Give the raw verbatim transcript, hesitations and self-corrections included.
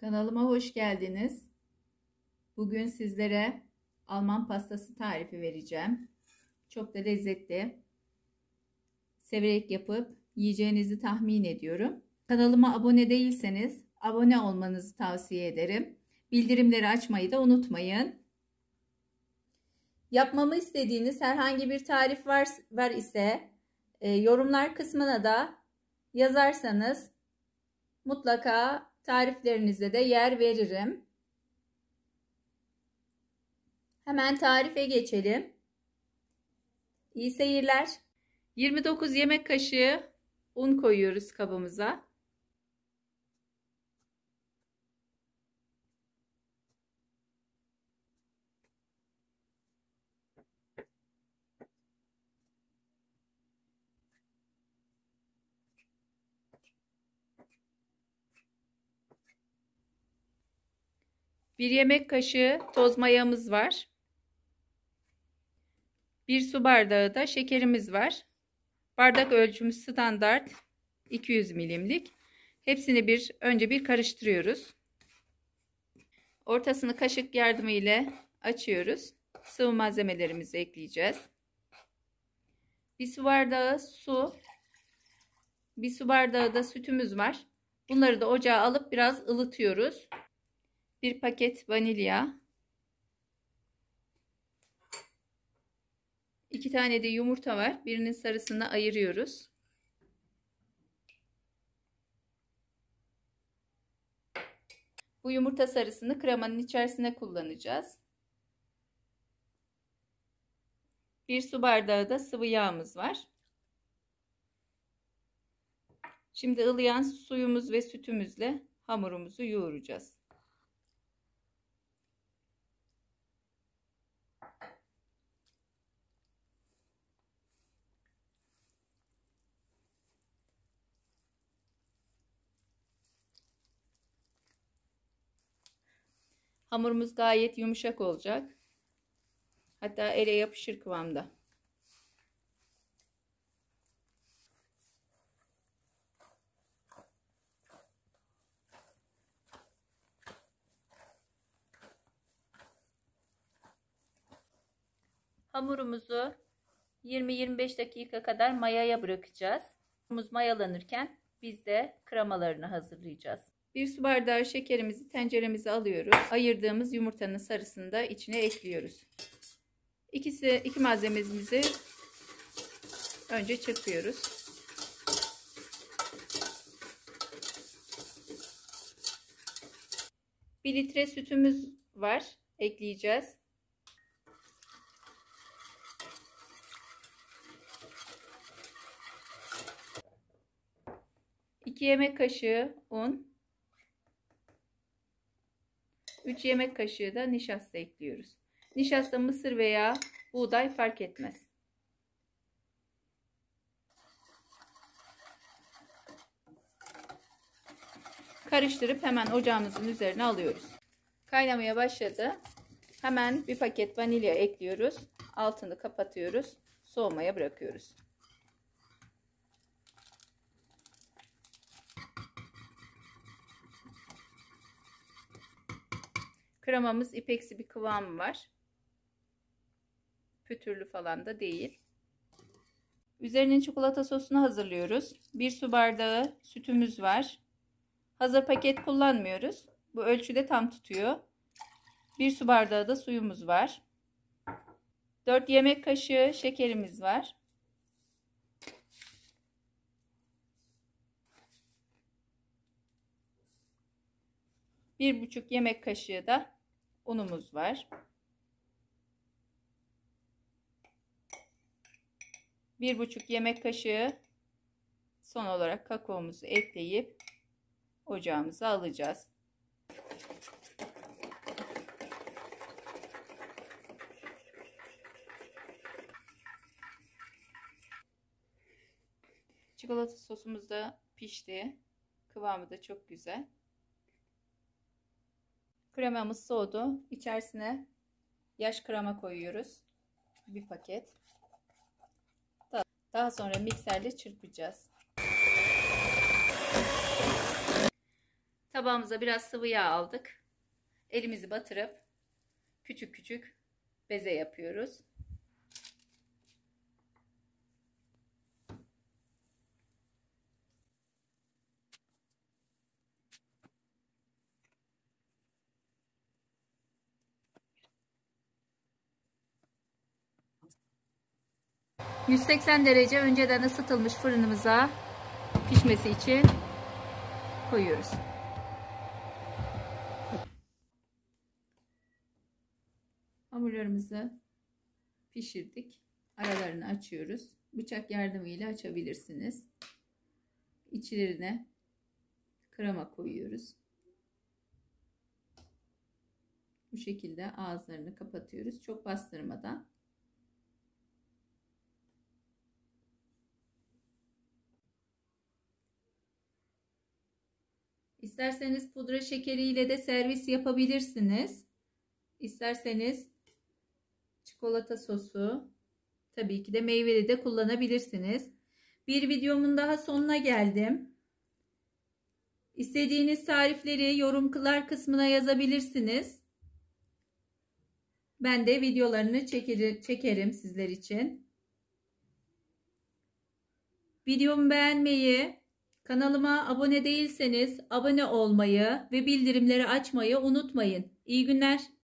Kanalıma hoş geldiniz. Bugün sizlere Alman pastası tarifi vereceğim. Çok da lezzetli. Severek yapıp yiyeceğinizi tahmin ediyorum. Kanalıma abone değilseniz abone olmanızı tavsiye ederim. Bildirimleri açmayı da unutmayın. Yapmamı istediğiniz herhangi bir tarif var, var ise e, yorumlar kısmına da yazarsanız mutlaka tariflerinize de yer veririm. Hemen tarife geçelim. İyi seyirler. yirmi dokuz yemek kaşığı un koyuyoruz kabımıza. bir yemek kaşığı toz mayamız var. bir su bardağı da şekerimiz var. Bardak ölçümü standart iki yüz milimlik. Hepsini bir önce bir karıştırıyoruz. Ortasını kaşık yardımı ile açıyoruz. Sıvı malzemelerimizi ekleyeceğiz. bir su bardağı su, bir su bardağı da sütümüz var. Bunları da ocağa alıp biraz ılıtıyoruz. bir paket vanilya, iki tane de yumurta var. Birinin sarısını ayırıyoruz. Bu yumurta sarısını kremanın içerisine kullanacağız. bir su bardağı da sıvı yağımız var. Şimdi ılıyan suyumuz ve sütümüzle hamurumuzu yoğuracağız. Hamurumuz gayet yumuşak olacak. Hatta ele yapışır kıvamda. Hamurumuzu yirmi yirmi beş dakika kadar mayaya bırakacağız. Hamurumuz mayalanırken biz de kremalarını hazırlayacağız. bir su bardağı şekerimizi tenceremize alıyoruz. Ayırdığımız yumurtanın sarısını da içine ekliyoruz. İkisi, iki malzememizi önce çırpıyoruz. bir litre sütümüz var. Ekleyeceğiz. iki yemek kaşığı un. üç yemek kaşığı da nişasta ekliyoruz. Nişasta mısır veya buğday fark etmez. Karıştırıp hemen ocağımızın üzerine alıyoruz. Kaynamaya başladı. Hemen bir paket vanilya ekliyoruz. Altını kapatıyoruz. Soğumaya bırakıyoruz. Kremamız ipeksi bir kıvamı var. Pütürlü falan da değil. Üzerine çikolata sosunu hazırlıyoruz. bir su bardağı sütümüz var. Hazır paket kullanmıyoruz. Bu ölçüde tam tutuyor. bir su bardağı da suyumuz var. dört yemek kaşığı şekerimiz var. bir buçuk yemek kaşığı da unumuz var. bir buçuk yemek kaşığı son olarak kakaomuzu ekleyip ocağımıza alacağız. Çikolata sosumuz da pişti. Kıvamı da çok güzel. Kremamız soğudu. İçerisine yaş krema koyuyoruz. Bir paket. Daha sonra mikserle çırpacağız. Tabağımıza biraz sıvı yağ aldık. Elimizi batırıp küçük küçük beze yapıyoruz. yüz seksen derece önceden ısıtılmış fırınımıza pişmesi için koyuyoruz. Hamurlarımızı pişirdik. Aralarını açıyoruz. Bıçak yardımıyla açabilirsiniz. İçlerine krema koyuyoruz. Bu şekilde ağızlarını kapatıyoruz. Çok bastırmadan. İsterseniz pudra şekeriyle de servis yapabilirsiniz. İsterseniz çikolata sosu, tabii ki de meyveli de kullanabilirsiniz. Bir videomun daha sonuna geldim. İstediğiniz tarifleri yorumlar kısmına yazabilirsiniz. Ben de videolarını çekerim sizler için. Videomu beğenmeyi, kanalıma abone değilseniz abone olmayı ve bildirimleri açmayı unutmayın. İyi günler.